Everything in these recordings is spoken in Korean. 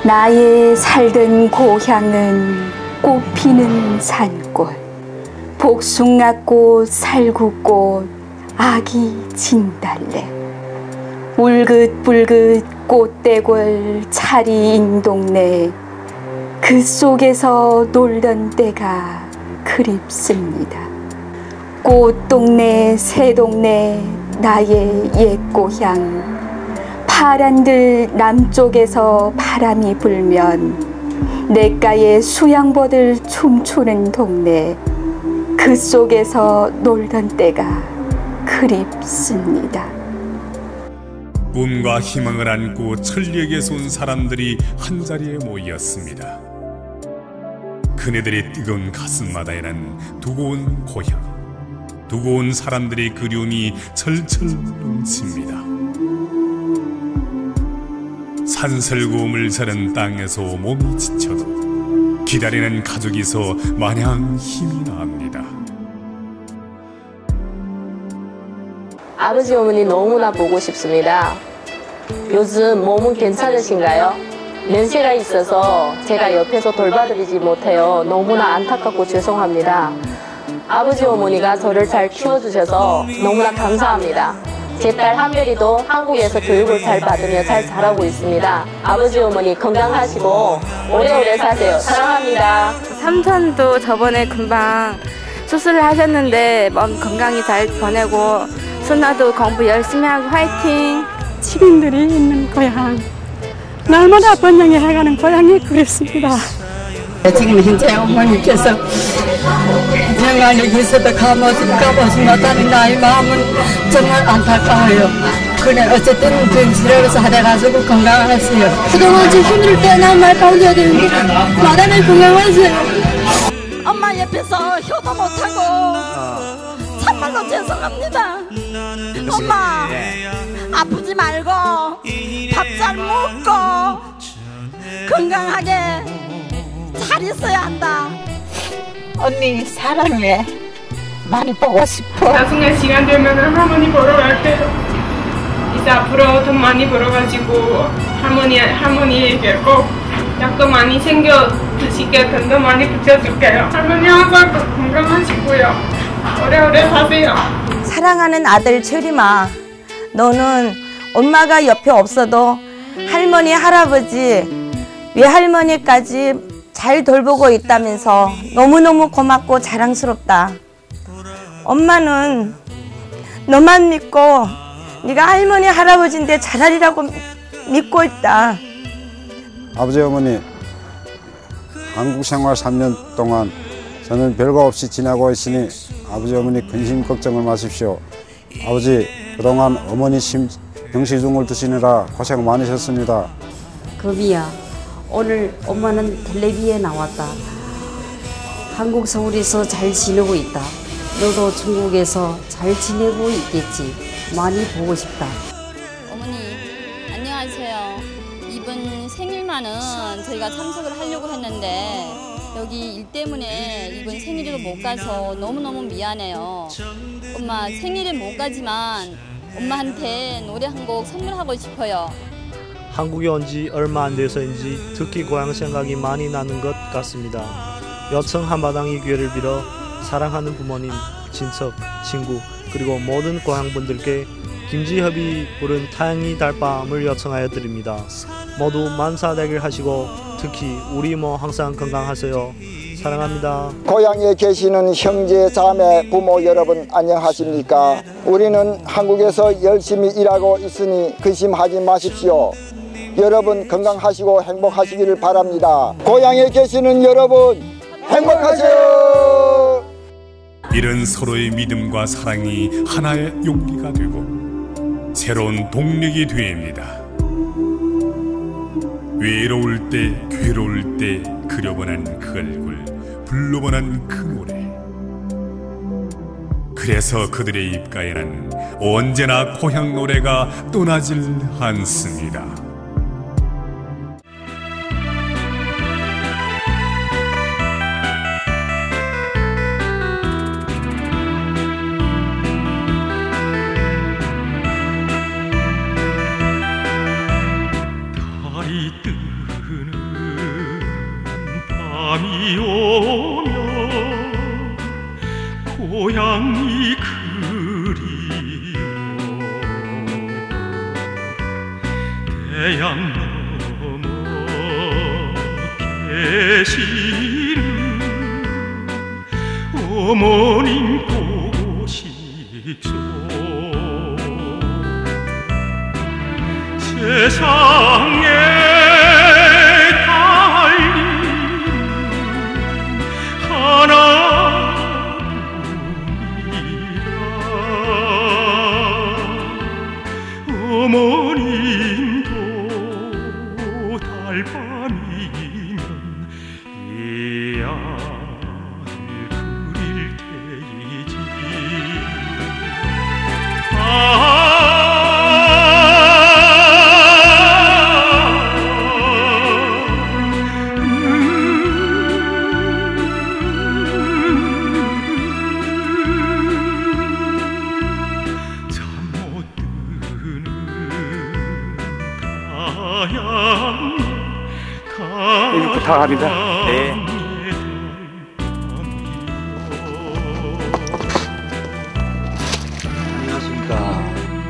나의 살던 고향은 꽃피는 산골, 복숭아꽃, 살구꽃, 아기 진달래, 울긋불긋 꽃대골 차리인 동네, 그 속에서 놀던 때가 그립습니다. 꽃동네 새동네 나의 옛 고향, 파란들 남쪽에서 바람이 불면 냇가에 수양버들 춤추는 동네, 그 속에서 놀던 때가 그립습니다. 꿈과 희망을 안고 천리에게서 온 사람들이 한자리에 모였습니다. 그네들의 뜨거운 가슴마다에는 두고 온 고향, 두고 온 사람들의 그리움이 철철 넘칩니다. 산설고음을 자른 땅에서 몸이 지쳐도 기다리는 가족이 있어 마냥 힘이 납니다. 아버지 어머니 너무나 보고 싶습니다. 요즘 몸은 괜찮으신가요? 연세가 있어서 제가 옆에서 돌봐드리지 못해요. 너무나 안타깝고 죄송합니다. 아버지 어머니가 저를 잘 키워주셔서 너무나 감사합니다. 제 딸 한별이도 한국에서 교육을 잘 받으며 잘 자라고 있습니다. 아버지 어머니 건강하시고 오래오래 사세요. 사랑합니다. 삼촌도 저번에 금방 수술을 하셨는데 몸 건강히 잘 보내고 순아도 공부 열심히 하고 화이팅! 시민들이 있는 고향, 날마다 번영해가는 고향이 그립습니다. 지금 현재 어머니께서 영안에 있어도 가보지 못하는 나의 마음은 정말 안타까워요. 그래 어쨌든 근시를 살아가지고 건강하세요. 그동안 제 힘들 때 난 말 봐줘야 되는데 마다면 건강하세요. 엄마 옆에서 효도 못하고 참말로 죄송합니다. 엄마 아프지 말고 밥 잘 먹고 건강하게 잘 있어야 한다. 언니 사랑해. 많이 보고 싶어. 나중에 시간 되면 할머니 보러 갈게요. 이제 앞으로 돈 많이 벌어가지고 할머니에게 꼭 약도 많이 챙겨 드시게 돈도 많이 붙여줄게요. 할머니 항상 건강하시고요. 오래오래 사세요. 사랑하는 아들 철임아, 너는 엄마가 옆에 없어도 할머니, 할아버지, 외할머니까지 잘 돌보고 있다면서 너무너무 고맙고 자랑스럽다. 엄마는 너만 믿고 네가 할머니, 할아버지인데 잘하리라고 믿고 있다. 아버지, 어머니, 한국 생활 3년 동안 저는 별거 없이 지내고 있으니 아버지, 어머니 근심 걱정을 마십시오. 아버지, 그동안 어머니 병시중을 드시느라 고생 많으셨습니다. 금이야, 오늘 엄마는 텔레비에 나왔다. 한국 서울에서 잘 지내고 있다. 너도 중국에서 잘 지내고 있겠지. 많이 보고 싶다. 어머니, 안녕하세요. 이번 생일만은 저희가 참석을 하려고 했는데 여기 일 때문에 이번 생일을 못 가서 너무너무 미안해요. 엄마 생일은 못 가지만 엄마한테 노래 한 곡 선물하고 싶어요. 한국에 온 지 얼마 안 돼서인지 특히 고향 생각이 많이 나는 것 같습니다. 여청 한마당의 기회를 빌어 사랑하는 부모님, 친척, 친구 그리고 모든 고향분들께 김지협이 부른 타양이 달밤을 요청하여 드립니다. 모두 만사대길 하시고 특히 우리 이모 항상 건강하세요. 사랑합니다. 고향에 계시는 형제, 자매, 부모 여러분 안녕하십니까? 우리는 한국에서 열심히 일하고 있으니 근심하지 마십시오. 여러분 건강하시고 행복하시기를 바랍니다. 고향에 계시는 여러분 행복하세요. 이런 서로의 믿음과 사랑이 하나의 용기가 되고 새로운 동력이 됩니다. 외로울 때, 괴로울 때 그려보는 그 얼굴, 불러보는 그 노래. 그래서 그들의 입가에는 언제나 고향 노래가 떠나질 않습니다. 밤이 오면 고향이 그리워 대양 넘어 계시는 어머님 보고 싶소 세상에 어머님도 달밤이면 이 아들 그릴 테이지 여기 부탁합니다. 네. 안녕하십니까.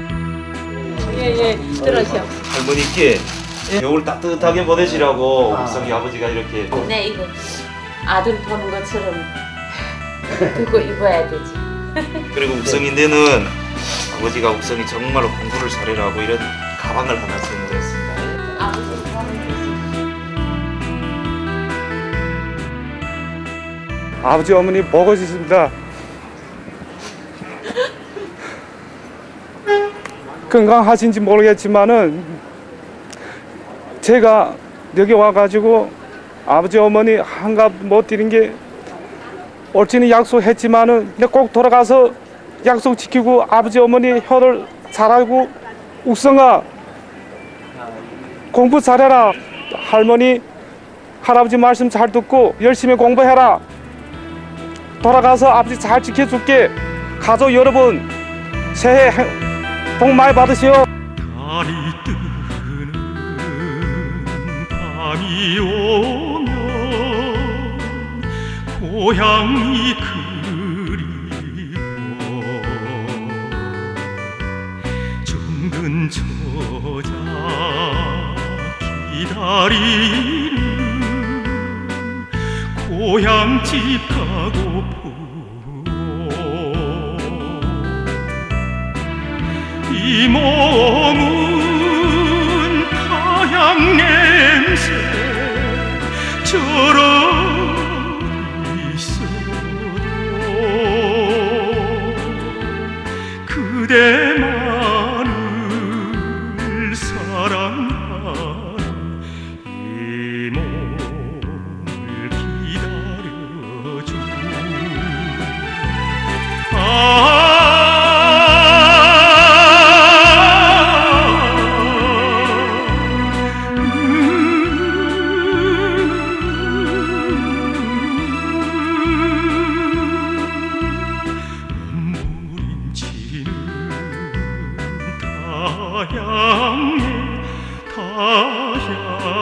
예예 들어오시오. 할머니께 겨울 따뜻하게 보내시라고 옥성이 아버지가 이렇게. 네 이거 아들 보는 것처럼 그거 입어야 되지. 그리고 옥성인데는 아버지가 옥성이 정말로 공부를 잘해라고 이런 가방을 하나 선물했습니다. 아버지 어머니 보고 싶습니다. 건강하신지 모르겠지만은 제가 여기 와가지고 아버지 어머니 한갑 못 드린 게 옳지는 약속했지만은 꼭 돌아가서 약속 지키고 아버지 어머니 효를 잘하고 욱성아 공부 잘해라. 할머니 할아버지 말씀 잘 듣고 열심히 공부해라. 돌아가서 아버지 잘 지켜줄게. 가족 여러분 새해 복 많이 받으시오. 달이 뜨는 밤이 오면 고향이 그리워 정든 저자 기다리는 고향집 가고프오 이 몸은 타향 냄새 저러 있어도 그대만을 사랑하는 이 몸을 기다려줘 타향에 타향